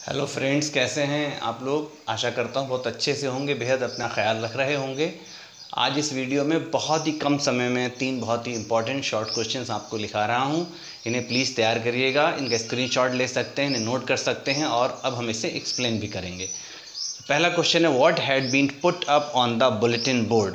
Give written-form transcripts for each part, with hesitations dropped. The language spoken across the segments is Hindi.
हेलो फ्रेंड्स, कैसे हैं आप लोग। आशा करता हूँ बहुत अच्छे से होंगे, बेहद अपना ख्याल रख रहे होंगे। आज इस वीडियो में बहुत ही कम समय में 3 बहुत ही इंपॉर्टेंट शॉर्ट क्वेश्चंस आपको लिखा रहा हूँ। इन्हें प्लीज़ तैयार करिएगा, इनका स्क्रीनशॉट ले सकते हैं, इन्हें नोट कर सकते हैं और अब हम इसे एक्सप्लेन भी करेंगे। पहला क्वेश्चन है, what had been put up on the bulletin board.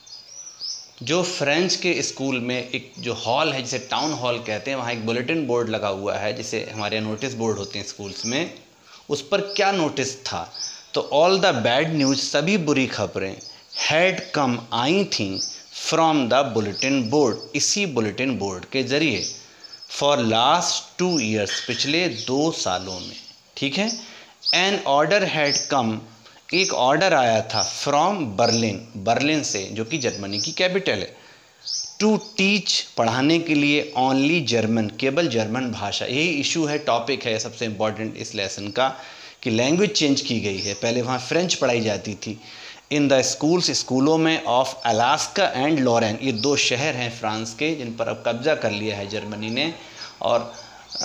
जो फ्रेंच के स्कूल में एक जो हॉल है, जिसे टाउन हॉल कहते हैं, वहाँ एक बुलेटिन बोर्ड लगा हुआ है, जिसे हमारे नोटिस बोर्ड होते हैं स्कूल्स में। उस पर क्या नोटिस था? तो ऑल द बैड न्यूज़, सभी बुरी खबरें, हैड कम, आई थी, फ्रॉम द बुलेटिन बोर्ड, इसी बुलेटिन बोर्ड के ज़रिए, फॉर लास्ट 2 ईयर्स, पिछले 2 सालों में। ठीक है। एन ऑर्डर हैड कम, एक ऑर्डर आया था, फ्रॉम बर्लिन, बर्लिन से, जो कि जर्मनी की कैपिटल है, टू टीच, पढ़ाने के लिए, ओनली जर्मन, केवल जर्मन भाषा। यही इशू है, टॉपिक है सबसे इम्पॉर्टेंट इस लेसन का, कि लैंग्वेज चेंज की गई है। पहले वहाँ फ्रेंच पढ़ाई जाती थी। इन द स्कूल्स, स्कूलों में, ऑफ अलास्का एंड लॉरेन, ये 2 शहर हैं फ्रांस के जिन पर अब कब्जा कर लिया है जर्मनी ने, और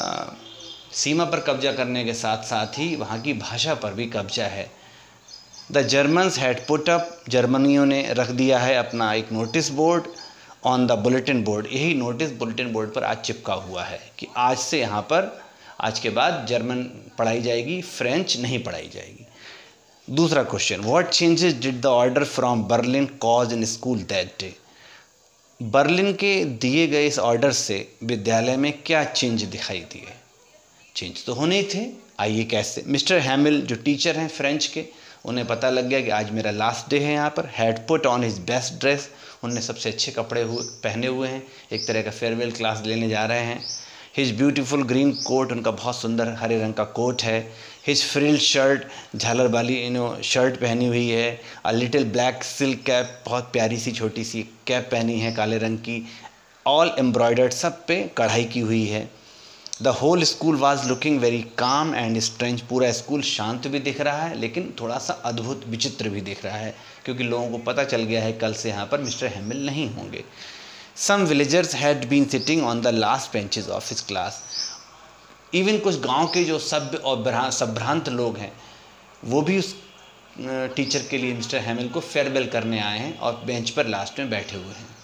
सीमा पर कब्जा करने के साथ साथ ही वहाँ की भाषा पर भी कब्जा है। The Germans had put up, जर्मनियों ने रख दिया है अपना एक notice board on the bulletin board. यही नोटिस बुलेटिन बोर्ड पर आज चिपका हुआ है कि आज से यहाँ पर, आज के बाद जर्मन पढ़ाई जाएगी, फ्रेंच नहीं पढ़ाई जाएगी। दूसरा question, what changes did the order from Berlin cause in school that day. Berlin के दिए गए इस ऑर्डर से विद्यालय में क्या चेंज दिखाई दिए? चेंज तो होने ही थे, आइए कैसे। मिस्टर हैमिल, जो टीचर हैं फ्रेंच के, उन्हें पता लग गया कि आज मेरा लास्ट डे है यहाँ पर। Had put on his best dress, उनने सबसे अच्छे कपड़े पहने हुए हैं, एक तरह का फेयरवेल क्लास लेने जा रहे हैं। हिज ब्यूटीफुल ग्रीन कोट, उनका बहुत सुंदर हरे रंग का कोट है। हिज फ्रिल शर्ट, झालर वाली शर्ट पहनी हुई है। A little black silk cap, बहुत प्यारी सी छोटी सी कैप पहनी है काले रंग की। ऑल एम्ब्रॉयडर्ड, सब पे कढ़ाई की हुई है। The whole school was looking very calm and strange, पूरा स्कूल शांत भी दिख रहा है लेकिन थोड़ा सा अद्भुत, विचित्र भी दिख रहा है, क्योंकि लोगों को पता चल गया है कल से यहाँ पर मिस्टर हैमिल नहीं होंगे। Some villagers had been sitting on the last benches of his class, even कुछ गांव के जो सभ्य और संभ्रांत लोग हैं, वो भी उस टीचर के लिए, मिस्टर हैमिल को फेयरवेल करने आए हैं और बेंच पर लास्ट में बैठे हुए हैं।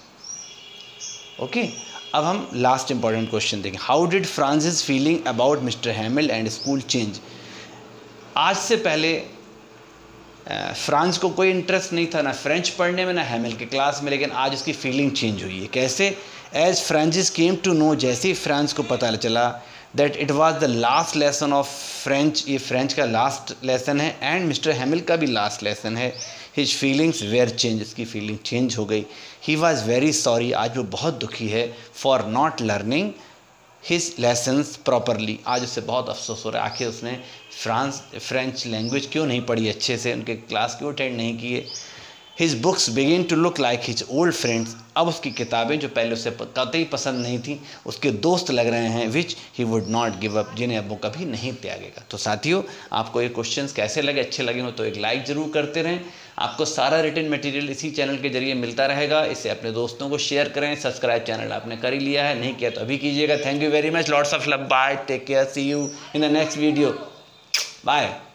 ओके। अब हम लास्ट इंपॉर्टेंट क्वेश्चन देखें, how did Francis feeling about mister Hamel and school change. आज से पहले फ्रांस को कोई इंटरेस्ट नहीं था ना फ्रेंच पढ़ने में ना हैमिल के क्लास में, लेकिन आज उसकी फीलिंग चेंज हुई है। कैसे? As Francis came to know, जैसे ही फ्रांस को पता चला that it was the last lesson of French, ये फ्रेंच का लास्ट लेसन है एंड मिस्टर हैमिल का भी लास्ट लेसन है। हिज फीलिंग्स वेयर चेंज, उसकी फीलिंग चेंज हो गई। ही वॉज़ वेरी सॉरी, आज वो बहुत दुखी है, for not learning his lessons properly, आज उससे बहुत अफसोस हो रहा है, आखिर उसने फ्रेंच लैंग्वेज क्यों नहीं पढ़ी अच्छे से, उनके क्लास क्यों अटेंड नहीं किए। His books begin to look like his old friends, अब उसकी किताबें जो पहले उसे कतई पसंद नहीं थी, उसके दोस्त लग रहे हैं, which he would not give up, जिन्हें अब वो कभी नहीं त्यागेगा। तो साथियों, आपको ये क्वेश्चंस कैसे लगे, अच्छे लगे हो तो एक लाइक ज़रूर करते रहें। आपको सारा रिटन मटेरियल इसी चैनल के जरिए मिलता रहेगा। इसे अपने दोस्तों को शेयर करें। सब्सक्राइब चैनल आपने कर ही लिया है, नहीं किया तो अभी कीजिएगा। Thank you very much, lots of love, bye, take care, see you in the next video, bye.